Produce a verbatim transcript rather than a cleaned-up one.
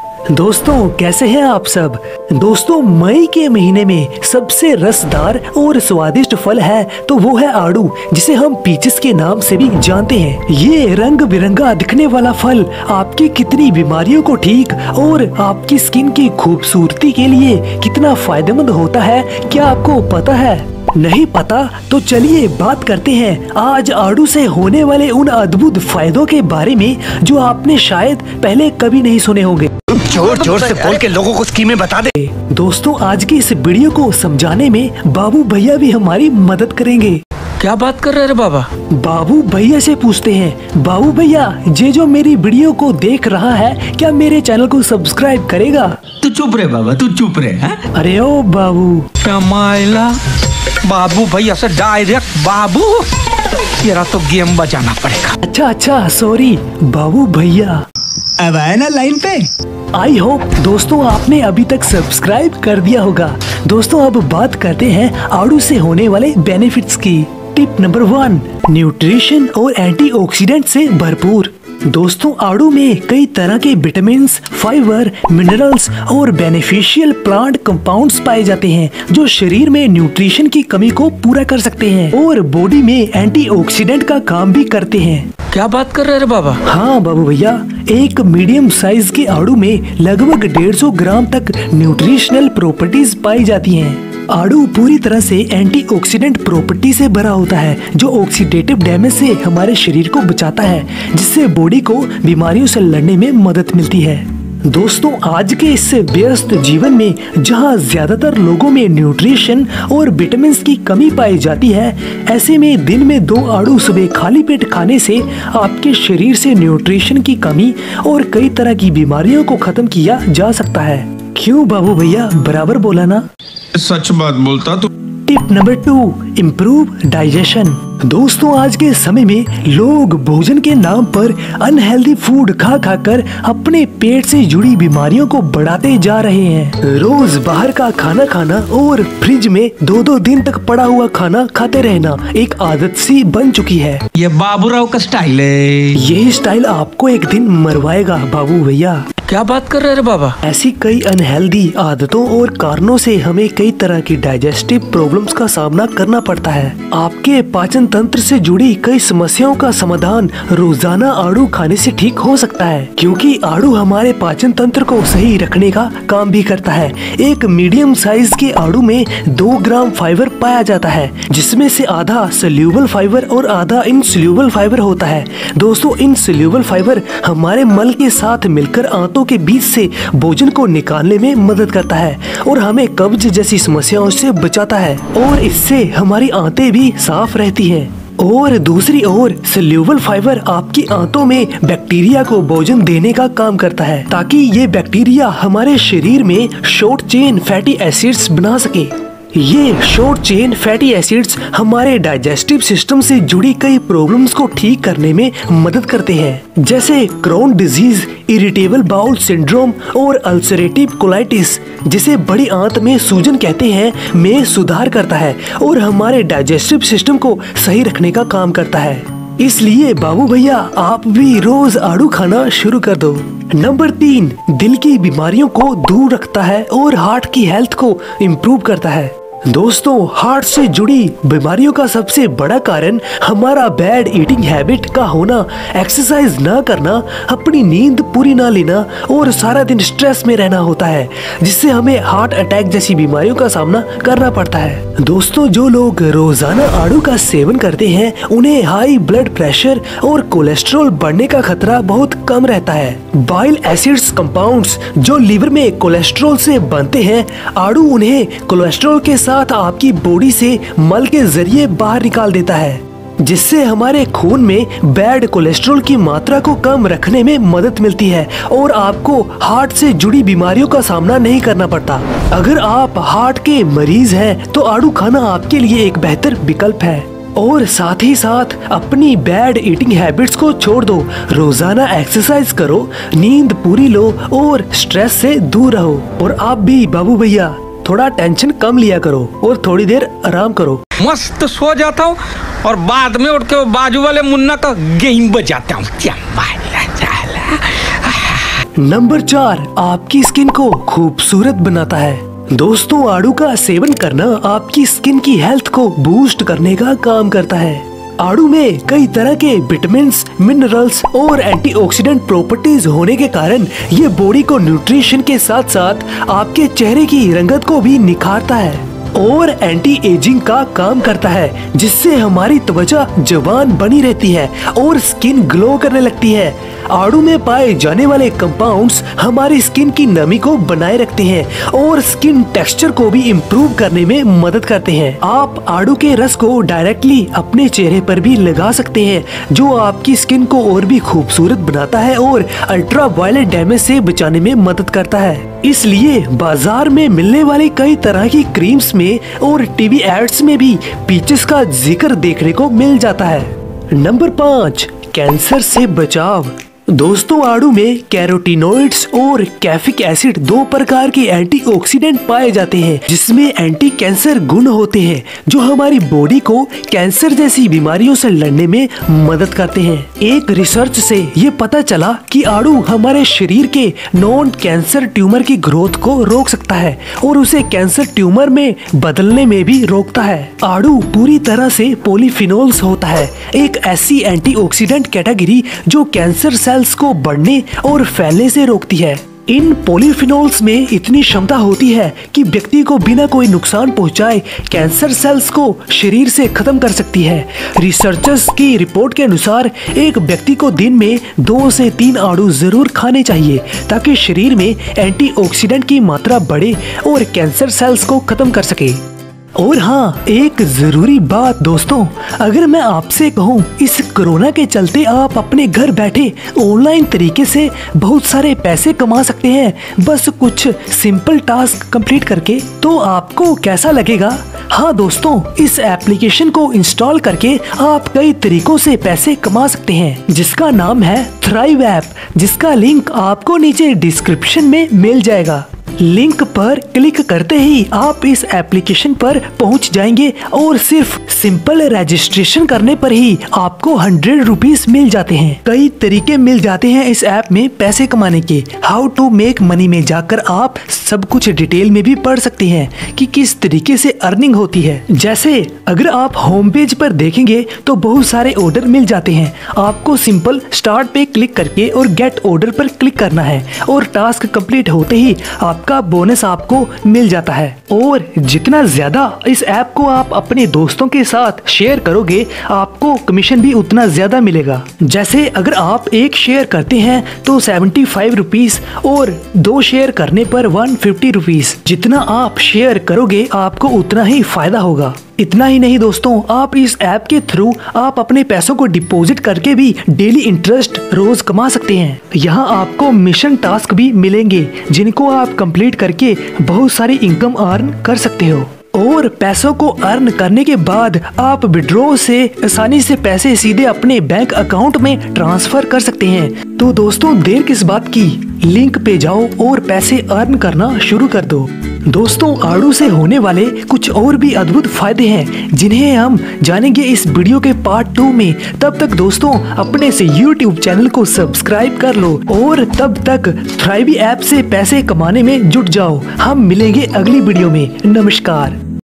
दोस्तों कैसे हैं आप सब। दोस्तों मई के महीने में सबसे रसदार और स्वादिष्ट फल है तो वो है आड़ू, जिसे हम पीचेस के नाम से भी जानते हैं। ये रंग बिरंगा दिखने वाला फल आपकी कितनी बीमारियों को ठीक और आपकी स्किन की खूबसूरती के लिए कितना फायदेमंद होता है, क्या आपको पता है? नहीं पता तो चलिए बात करते हैं आज आड़ू से होने वाले उन अद्भुत फायदों के बारे में जो आपने शायद पहले कभी नहीं सुने होंगे। जोर जोर से बोल के लोगों को स्कीमें बता दे। दोस्तों आज की इस वीडियो को समझाने में बाबू भैया भी हमारी मदद करेंगे। क्या बात कर रहे हैं बाबा? बाबू भैया से पूछते हैं, बाबू भैया ये जो मेरी वीडियो को देख रहा है क्या मेरे चैनल को सब्सक्राइब करेगा? तू चुप रहे बाबा, तू चुप रहे। हैं? अरे ओ बाबू, कमाइला बाबू भैया से डायरेक्ट बाबू, तेरा तो गेम बजाना पड़ेगा। अच्छा अच्छा सॉरी बाबू भैया। अब आए ना लाइन पे। आई होप दोस्तों आपने अभी तक सब्सक्राइब कर दिया होगा। दोस्तों अब बात करते हैं आड़ू से होने वाले बेनिफिट्स की। टिप नंबर वन, न्यूट्रिशन और एंटीऑक्सीडेंट से भरपूर। दोस्तों आड़ू में कई तरह के विटामिन, फाइबर, मिनरल्स और बेनिफिशियल प्लांट कंपाउंड्स पाए जाते हैं जो शरीर में न्यूट्रिशन की कमी को पूरा कर सकते हैं और बॉडी में एंटीऑक्सीडेंट का काम भी करते हैं। क्या बात कर रहे हैं बाबा? हाँ बाबू भैया, एक मीडियम साइज के आड़ू में लगभग डेढ़ सौ ग्राम तक न्यूट्रिशनल प्रॉपर्टीज पाई जाती हैं। आड़ू पूरी तरह से एंटीऑक्सीडेंट प्रॉपर्टी से भरा होता है जो ऑक्सीडेटिव डैमेज से हमारे शरीर को बचाता है, जिससे बॉडी को बीमारियों से लड़ने में मदद मिलती है। दोस्तों आज के इस व्यस्त जीवन में जहां ज्यादातर लोगों में न्यूट्रिशन और विटामिन की कमी पाई जाती है, ऐसे में दिन में दो आड़ू सुबह खाली पेट खाने से आपके शरीर से न्यूट्रिशन की कमी और कई तरह की बीमारियों को खत्म किया जा सकता है। क्यों बाबू भैया, बराबर बोला ना? सच बात बोलता तू। Tip number two, improve digestion. दोस्तों आज के समय में लोग भोजन के नाम पर अनहेल्दी फूड खा खा कर अपने पेट से जुड़ी बीमारियों को बढ़ाते जा रहे हैं। रोज बाहर का खाना खाना और फ्रिज में दो दो दिन तक पड़ा हुआ खाना खाते रहना एक आदत सी बन चुकी है। ये बाबूराव का स्टाइल है। यही स्टाइल आपको एक दिन मरवाएगा बाबू भैया। क्या बात कर रहे हैं बाबा? ऐसी कई अनहेल्दी आदतों और कारणों से हमें कई तरह की डाइजेस्टिव प्रॉब्लम्स का सामना करना पड़ता है। आपके पाचन तंत्र से जुड़ी कई समस्याओं का समाधान रोजाना आड़ू खाने से ठीक हो सकता है, क्योंकि आड़ू हमारे पाचन तंत्र को सही रखने का काम भी करता है। एक मीडियम साइज के आड़ू में दो ग्राम फाइबर पाया जाता है, जिसमें से आधा सोल्यूबल फाइबर और आधा इनसोल्यूबल फाइबर होता है। दोस्तों इनसोल्यूबल फाइबर हमारे मल के साथ मिलकर आंतों के बीच से भोजन को निकालने में मदद करता है और हमें कब्ज जैसी समस्याओं से बचाता है और इससे हमारी आंतें भी साफ रहती हैं। और दूसरी ओर सोल्यूबल फाइबर आपकी आंतों में बैक्टीरिया को भोजन देने का काम करता है, ताकि ये बैक्टीरिया हमारे शरीर में शॉर्ट चेन फैटी एसिड्स बना सके। ये शॉर्ट चेन फैटी एसिड्स हमारे डाइजेस्टिव सिस्टम से जुड़ी कई प्रॉब्लम्स को ठीक करने में मदद करते हैं, जैसे Crohn disease, irritable bowel syndrome और अल्सरेटिव कोलाइटिस, जिसे बड़ी आंत में सूजन कहते हैं, में सुधार करता है और हमारे डाइजेस्टिव सिस्टम को सही रखने का काम करता है। इसलिए बाबू भैया आप भी रोज आड़ू खाना शुरू कर दो। नंबर तीन, दिल की बीमारियों को दूर रखता है और हार्ट की हेल्थ को इम्प्रूव करता है। दोस्तों हार्ट से जुड़ी बीमारियों का सबसे बड़ा कारण हमारा बैड ईटिंग हैबिट का होना, एक्सरसाइज ना करना, अपनी नींद पूरी ना लेना और सारा दिन स्ट्रेस में रहना होता है, जिससे हमें हार्ट अटैक जैसी बीमारियों का सामना करना पड़ता है। दोस्तों जो लोग रोजाना आड़ू का सेवन करते हैं उन्हें हाई ब्लड प्रेशर और कोलेस्ट्रॉल बढ़ने का खतरा बहुत कम रहता है। बाइल एसिड्स कंपाउंड्स जो लीवर में कोलेस्ट्रॉल से बनते हैं, आड़ू उन्हें कोलेस्ट्रॉल के साथ आपकी बॉडी से मल के जरिए बाहर निकाल देता है, जिससे हमारे खून में बैड कोलेस्ट्रॉल की मात्रा को कम रखने में मदद मिलती है और आपको हार्ट से जुड़ी बीमारियों का सामना नहीं करना पड़ता। अगर आप हार्ट के मरीज हैं तो आड़ू खाना आपके लिए एक बेहतर विकल्प है। और साथ ही साथ अपनी बैड ईटिंग हैबिट्स को छोड़ दो, रोजाना एक्सरसाइज करो, नींद पूरी लो और स्ट्रेस से दूर रहो। और आप भी बाबू भैया थोड़ा टेंशन कम लिया करो और थोड़ी देर आराम करो। मस्त सो जाता हूँ और बाद में उठ के बाजू वाले मुन्ना का गेम बजाता हूँ। नंबर चार, आपकी स्किन को खूबसूरत बनाता है। दोस्तों, आड़ू का सेवन करना आपकी स्किन की हेल्थ को बूस्ट करने का काम करता है। आड़ू में कई तरह के विटामिन्स, मिनरल्स और एंटीऑक्सीडेंट प्रॉपर्टीज होने के कारण ये बॉडी को न्यूट्रिशन के साथ साथ आपके चेहरे की रंगत को भी निखारता है और एंटी एजिंग का काम करता है, जिससे हमारी त्वचा जवान बनी रहती है और स्किन ग्लो करने लगती है। आड़ू में पाए जाने वाले कंपाउंड्स हमारी स्किन की नमी को बनाए रखते हैं और स्किन टेक्सचर को भी इम्प्रूव करने में मदद करते हैं। आप आड़ू के रस को डायरेक्टली अपने चेहरे पर भी लगा सकते हैं, जो आपकी स्किन को और भी खूबसूरत बनाता है और अल्ट्रा वायलेट डैमेज से बचाने में मदद करता है। इसलिए बाजार में मिलने वाली कई तरह की क्रीम्स में और टीवी एड्स में भी पीचेस का जिक्र देखने को मिल जाता है। नंबर पाँच, कैंसर से बचाव। दोस्तों, आड़ू में कैरोटीनॉइड्स और कैफिक एसिड दो प्रकार के एंटीऑक्सीडेंट पाए जाते हैं, जिसमें एंटी कैंसर गुण होते हैं जो हमारी बॉडी को कैंसर जैसी बीमारियों से लड़ने में मदद करते हैं। एक रिसर्च से ये पता चला कि आड़ू हमारे शरीर के नॉन कैंसर ट्यूमर की ग्रोथ को रोक सकता है और उसे कैंसर ट्यूमर में बदलने में भी रोकता है। आड़ू पूरी तरह से पॉलीफिनोल्स होता है, एक ऐसी एंटीऑक्सीडेंट कैटेगरी जो कैंसर सेल्स को बढ़ने और फैलने से रोकती है। इन पॉलीफिनोल्स में इतनी क्षमता होती है कि व्यक्ति को बिना कोई नुकसान पहुंचाए कैंसर सेल्स को शरीर से खत्म कर सकती है। रिसर्चर्स की रिपोर्ट के अनुसार एक व्यक्ति को दिन में दो से तीन आड़ू जरूर खाने चाहिए ताकि शरीर में एंटीऑक्सीडेंट की मात्रा बढ़े और कैंसर सेल्स को खत्म कर सके। और हाँ, एक जरूरी बात दोस्तों, अगर मैं आपसे कहूँ इस कोरोना के चलते आप अपने घर बैठे ऑनलाइन तरीके से बहुत सारे पैसे कमा सकते हैं, बस कुछ सिंपल टास्क कंप्लीट करके, तो आपको कैसा लगेगा? हाँ दोस्तों, इस एप्लीकेशन को इंस्टॉल करके आप कई तरीकों से पैसे कमा सकते हैं, जिसका नाम है थ्राइव ऐप, जिसका लिंक आपको नीचे डिस्क्रिप्शन में मिल जाएगा। लिंक पर क्लिक करते ही आप इस एप्लीकेशन पर पहुंच जाएंगे और सिर्फ सिंपल रजिस्ट्रेशन करने पर ही आपको हंड्रेड रुपीज मिल जाते हैं। कई तरीके मिल जाते हैं इस ऐप में पैसे कमाने के। हाउ टू मेक मनी में जाकर आप सब कुछ डिटेल में भी पढ़ सकते हैं कि किस तरीके से अर्निंग होती है। जैसे अगर आप होम पेज पर देखेंगे तो बहुत सारे ऑर्डर मिल जाते हैं। आपको सिंपल स्टार्ट पे क्लिक करके और गेट ऑर्डर पर क्लिक करना है और टास्क कंप्लीट होते ही आप का बोनस आपको मिल जाता है। और जितना ज्यादा इस ऐप को आप अपने दोस्तों के साथ शेयर करोगे, आपको कमीशन भी उतना ज्यादा मिलेगा। जैसे अगर आप एक शेयर करते हैं तो सेवेंटी फाइव रुपीज और दो शेयर करने पर वन फिफ्टी रुपीज। जितना आप शेयर करोगे आपको उतना ही फायदा होगा। इतना ही नहीं दोस्तों, आप इस ऐप के थ्रू आप अपने पैसों को डिपॉजिट करके भी डेली इंटरेस्ट रोज कमा सकते हैं। यहाँ आपको मिशन टास्क भी मिलेंगे जिनको आप कंप्लीट करके बहुत सारी इनकम अर्न कर सकते हो। और पैसों को अर्न करने के बाद आप विड्रॉ से आसानी से पैसे सीधे अपने बैंक अकाउंट में ट्रांसफर कर सकते हैं। तो दोस्तों, देर किस बात की, लिंक पे जाओ और पैसे अर्न करना शुरू कर दो। दोस्तों, आड़ू से होने वाले कुछ और भी अद्भुत फायदे हैं जिन्हें हम जानेंगे इस वीडियो के पार्ट टू में। तब तक दोस्तों, अपने से यूट्यूब चैनल को सब्सक्राइब कर लो और तब तक थ्राइवी ऐप से पैसे कमाने में जुट जाओ। हम मिलेंगे अगली वीडियो में। नमस्कार।